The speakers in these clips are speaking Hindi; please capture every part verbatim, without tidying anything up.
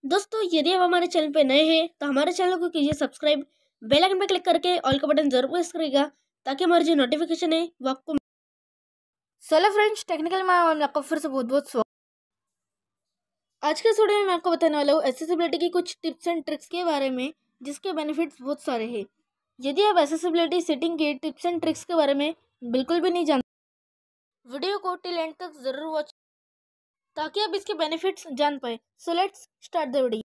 दोस्तों, यदि आप हमारे चैनल पे नए हैं तो हमारे चैनल को कीजिए सब्सक्राइब, बेल आइकन पर क्लिक करके ऑल का बटन जरूर प्रेस करिएगा ताकि हमारी जो नोटिफिकेशन है वो आपको। हेलो फ्रेंड्स, टेक्निकल में आपको फिर से बहुत बहुत स्वागत। आज के इस वीडियो में मैं आपको बताने वाला हूँ एक्सेसिबिलिटी की कुछ टिप्स एंड ट्रिक्स के बारे में, जिसके बेनिफिट्स बहुत सारे हैं। यदि आप एक्सेसिबिलिटी सेटिंग के टिप्स एंड ट्रिक्स के बारे में बिल्कुल भी नहीं जानते, वीडियो को टिल एंड तक जरूर वॉच ताकि आप इसके बेनिफिट्स जान पाए। So let's start the video.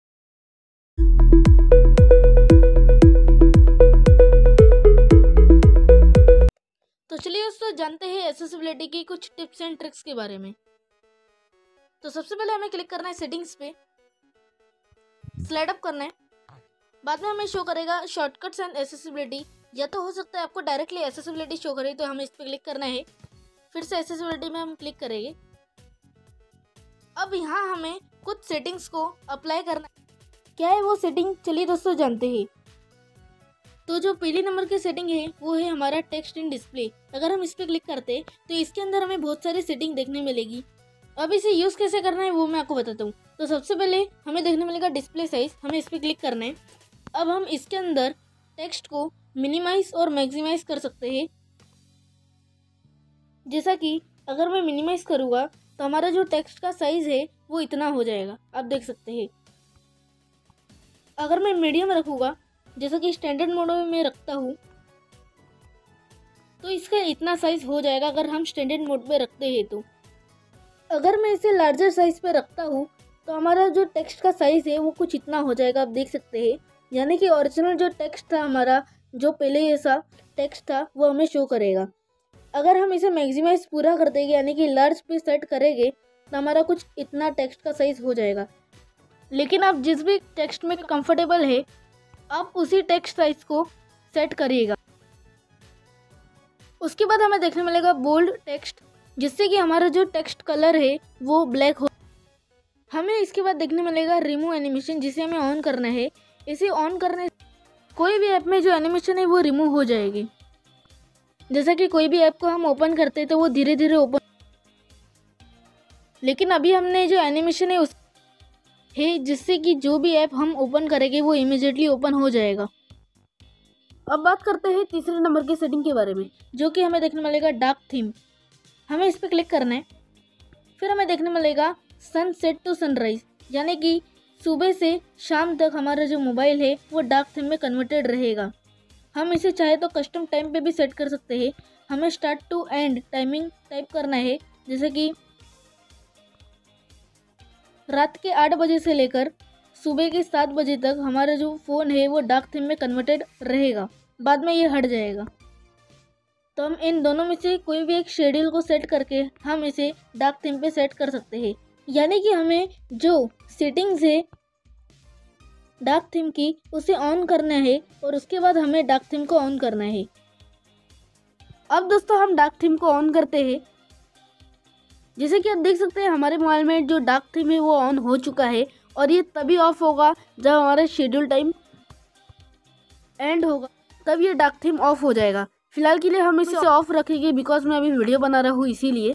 तो चलिए दोस्तों, जानते हैं एक्सेसिबिलिटी की कुछ टिप्स एंड ट्रिक्स के बारे में। तो सबसे पहले हमें क्लिक करना है सेटिंग्स पे, स्लाइड अप करना है। बाद में हमें शो करेगा शॉर्टकट्स एंड एक्सेसिबिलिटी, या तो हो सकता है आपको डायरेक्टली एक्सेसिबिलिटी शो करे, तो हमें इस पर क्लिक करना है। फिर से एक्सेसिबिलिटी में हम क्लिक करेंगे। अब यहाँ हमें कुछ सेटिंग्स को अप्लाई करना है। क्या है वो सेटिंग, चलिए दोस्तों जानते हैं। तो जो पहली नंबर की सेटिंग है वो है हमारा टेक्स्ट इन डिस्प्ले। अगर हम इस पर क्लिक करते हैं तो इसके अंदर हमें बहुत सारी सेटिंग देखने मिलेगी। अब इसे यूज़ कैसे करना है वो मैं आपको बताता हूँ। तो सबसे पहले हमें देखने मिलेगा डिस्प्ले साइज, हमें इस पर क्लिक करना है। अब हम इसके अंदर टेक्स्ट को मिनिमाइज और मैक्सिमाइज कर सकते हैं। जैसा कि अगर मैं मिनिमाइज करूँगा तो हमारा जो टेक्स्ट का साइज है वो इतना हो जाएगा, आप देख सकते हैं। अगर मैं मीडियम रखूँगा, जैसा कि स्टैंडर्ड मोड में मैं रखता हूँ, तो इसका इतना साइज हो जाएगा अगर हम स्टैंडर्ड मोड में रखते हैं। तो अगर मैं इसे लार्जर साइज पे रखता हूँ तो हमारा जो टेक्स्ट का साइज है वो कुछ इतना हो जाएगा, आप देख सकते हैं। यानी कि ओरिजिनल जो टेक्स्ट था हमारा, जो पहले जैसा टेक्स्ट था, वो हमें शो करेगा। अगर हम इसे मैक्सिमाइज पूरा कर देंगे, यानी कि लार्ज पे सेट करेंगे, तो हमारा कुछ इतना टेक्स्ट का साइज हो जाएगा। लेकिन आप जिस भी टेक्स्ट में कंफर्टेबल है, आप उसी टेक्स्ट साइज को सेट करिएगा। उसके बाद हमें देखने मिलेगा बोल्ड टेक्स्ट, जिससे कि हमारा जो टेक्स्ट कलर है वो ब्लैक हो। हमें इसके बाद देखने मिलेगा रिमूव एनिमेशन, जिसे हमें ऑन करना है। इसे ऑन करने कोई भी ऐप में जो एनिमेशन है वो रिमूव हो जाएगी। जैसा कि कोई भी ऐप को हम ओपन करते हैं तो वो धीरे धीरे ओपन, लेकिन अभी हमने जो एनिमेशन है उस है जिससे कि जो भी ऐप हम ओपन करेंगे वो इमीडिएटली ओपन हो जाएगा। अब बात करते हैं तीसरे नंबर की सेटिंग के बारे में, जो कि हमें देखने मिलेगा डार्क थीम। हमें इस पर क्लिक करना है। फिर हमें देखने मिलेगा सनसेट टू सनराइज, यानी कि सुबह से शाम तक हमारा जो मोबाइल है वो डार्क थीम में कन्वर्टेड रहेगा। हम इसे चाहे तो कस्टम टाइम पे भी सेट कर सकते हैं। हमें start to end timing type करना है, जैसे कि रात के आठ बजे से लेकर सुबह के सात बजे तक हमारा जो फ़ोन है वो डार्क थीम में कन्वर्टेड रहेगा, बाद में ये हट जाएगा। तो हम इन दोनों में से कोई भी एक शेड्यूल को सेट करके हम इसे डार्क थीम पे सेट कर सकते हैं। यानी कि हमें जो सेटिंग्स है डार्क थीम की उसे ऑन करना है और उसके बाद हमें डार्क थीम को ऑन करना है। अब दोस्तों हम डार्क थीम को ऑन करते हैं। जैसे कि आप देख सकते हैं हमारे मोबाइल में जो डार्क थीम है वो ऑन हो चुका है, और ये तभी ऑफ होगा जब हमारा शेड्यूल टाइम एंड होगा, तब ये डार्क थीम ऑफ हो जाएगा। फिलहाल के लिए हम इसे ऑफ रखेंगे, बिकॉज मैं अभी वीडियो बना रहा हूँ इसीलिए।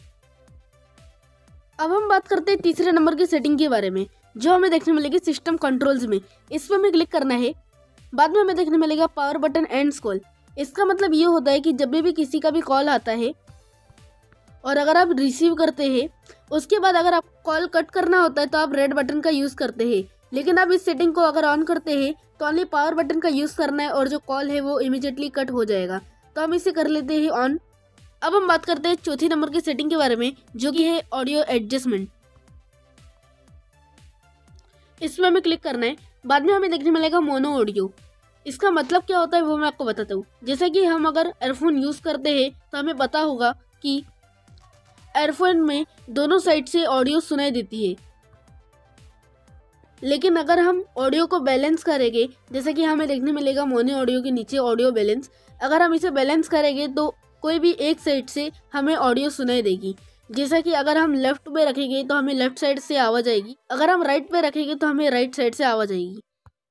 अब हम बात करते हैं तीसरे नंबर की सेटिंग के बारे में, जो हमें देखने मिलेगी सिस्टम कंट्रोल्स में। इस पर हमें क्लिक करना है। बाद में हमें देखने मिलेगा पावर बटन एंड्स कॉल। इसका मतलब ये होता है कि जब भी किसी का भी कॉल आता है और अगर आप रिसीव करते हैं, उसके बाद अगर आप कॉल कट करना होता है तो आप रेड बटन का यूज़ करते हैं। लेकिन आप इस सेटिंग को अगर ऑन करते हैं तो ओनली पावर बटन का यूज़ करना है और जो कॉल है वो इमीडिएटली कट हो जाएगा। तो हम इसे कर लेते हैं ऑन। अब हम बात करते हैं चौथी नंबर की सेटिंग के बारे में, जो कि है ऑडियो एडजस्टमेंट। इसमें हमें क्लिक करना है। बाद में हमें देखने मिलेगा मोनो ऑडियो। इसका मतलब क्या होता है वो मैं आपको बताता हूँ। जैसे कि हम अगर एयरफोन यूज़ करते हैं तो हमें पता होगा कि एयरफोन में दोनों साइड से ऑडियो सुनाई देती है। लेकिन अगर हम ऑडियो को बैलेंस करेंगे, जैसे कि हमें देखने मिलेगा मोनो ऑडियो के नीचे ऑडियो बैलेंस, अगर हम इसे बैलेंस करेंगे तो कोई भी एक साइड से हमें ऑडियो सुनाई देगी। जैसा कि अगर हम लेफ्ट पे रखेंगे तो हमें लेफ्ट साइड से आवाज़ आएगी, अगर हम राइट पे रखेंगे तो हमें राइट साइड से आवाज़ आएगी।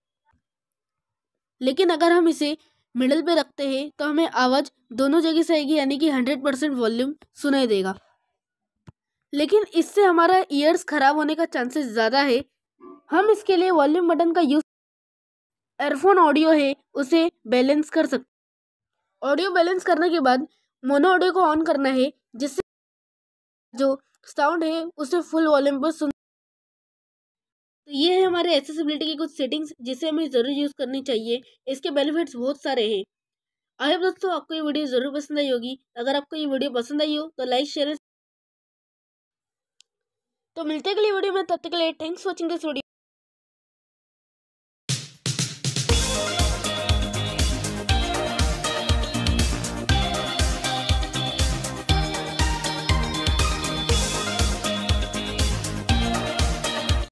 लेकिन अगर हम इसे मिडिल पे रखते हैं तो हमें आवाज़ दोनों जगह से आएगी, यानी कि हंड्रेड परसेंट वॉल्यूम सुनाई देगा। लेकिन इससे हमारा ईयर्स ख़राब होने का चांसेस ज़्यादा है। हम इसके लिए वॉल्यूम बटन का यूज, एयरफोन ऑडियो है उसे बैलेंस कर सकते। ऑडियो बैलेंस करने के बाद मोनो ऑडियो को ऑन करना है, जिससे जो साउंड है उसे फुल वॉल्यूम पर सुन। तो ये है हमारे एक्सेसिबिलिटी की कुछ सेटिंग्स जिसे हमें ज़रूर यूज़ करनी चाहिए। इसके बेनिफिट्स बहुत सारे हैं। आई होप दोस्तों आपको ये वीडियो ज़रूर पसंद आई होगी। अगर आपको ये वीडियो पसंद आई हो तो लाइक शेयर। तो मिलते हैं अगली वीडियो में, तब तक के लिए thanks for watching this video.